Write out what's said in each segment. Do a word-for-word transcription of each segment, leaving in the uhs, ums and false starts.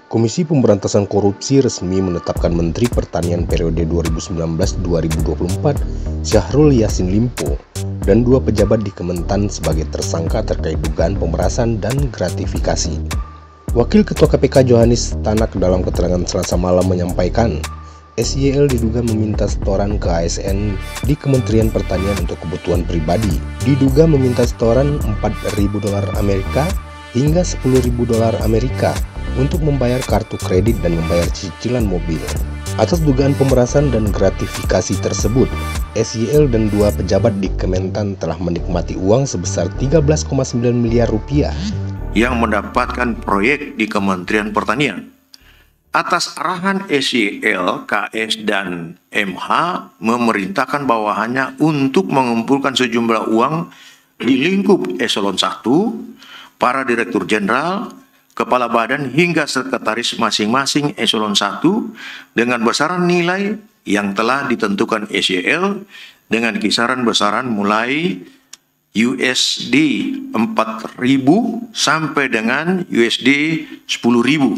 Komisi Pemberantasan Korupsi resmi menetapkan Menteri Pertanian periode dua ribu sembilan belas sampai dua ribu dua puluh empat, Syahrul Yassin Limpo, dan dua pejabat di Kementan sebagai tersangka terkait dugaan pemerasan dan gratifikasi. Wakil Ketua K P K Johanis Tanak dalam keterangan Selasa malam menyampaikan, S Y L diduga meminta setoran ke A S N di Kementerian Pertanian untuk kebutuhan pribadi. Diduga meminta setoran empat ribu dolar Amerika hingga sepuluh ribu dolar Amerika untuk membayar kartu kredit dan membayar cicilan mobil. Atas dugaan pemerasan dan gratifikasi tersebut, S Y L dan dua pejabat di Kementan telah menikmati uang sebesar tiga belas koma sembilan miliar rupiah yang mendapatkan proyek di Kementerian Pertanian. Atas arahan S Y L, K S, dan M H memerintahkan bawahannya untuk mengumpulkan sejumlah uang di lingkup eselon satu, para direktur jenderal, kepala badan hingga sekretaris masing-masing eselon satu dengan besaran nilai yang telah ditentukan S Y L dengan kisaran besaran mulai U S D empat ribu sampai dengan U S D sepuluh ribu.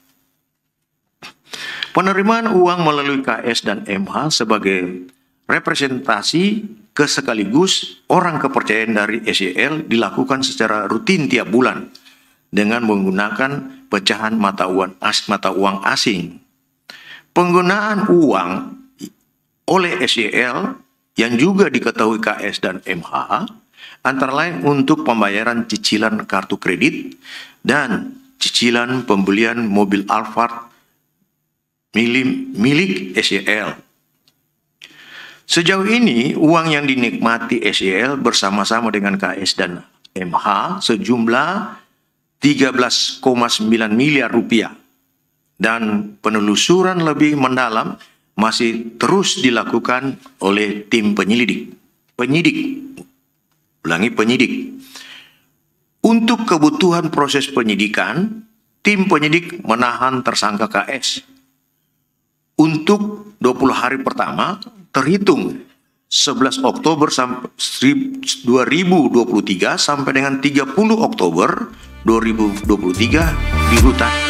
Penerimaan uang melalui K S dan M H sebagai representasi kesekaligus orang kepercayaan dari S Y L dilakukan secara rutin tiap bulan dengan menggunakan pecahan mata uang, as, mata uang asing. Penggunaan uang oleh S Y L yang juga diketahui K S dan M H antara lain untuk pembayaran cicilan kartu kredit dan cicilan pembelian mobil Alphard milik, milik S Y L. Sejauh ini, uang yang dinikmati S Y L bersama-sama dengan K S dan M H sejumlah tiga belas koma sembilan miliar rupiah. Dan penelusuran lebih mendalam masih terus dilakukan oleh tim penyelidik. Penyidik. Ulangi, penyidik. Untuk kebutuhan proses penyidikan, tim penyidik menahan tersangka K S untuk dua puluh hari pertama terhitung sebelas Oktober dua ribu dua puluh tiga sampai dengan tiga puluh Oktober dua ribu dua puluh tiga di rutan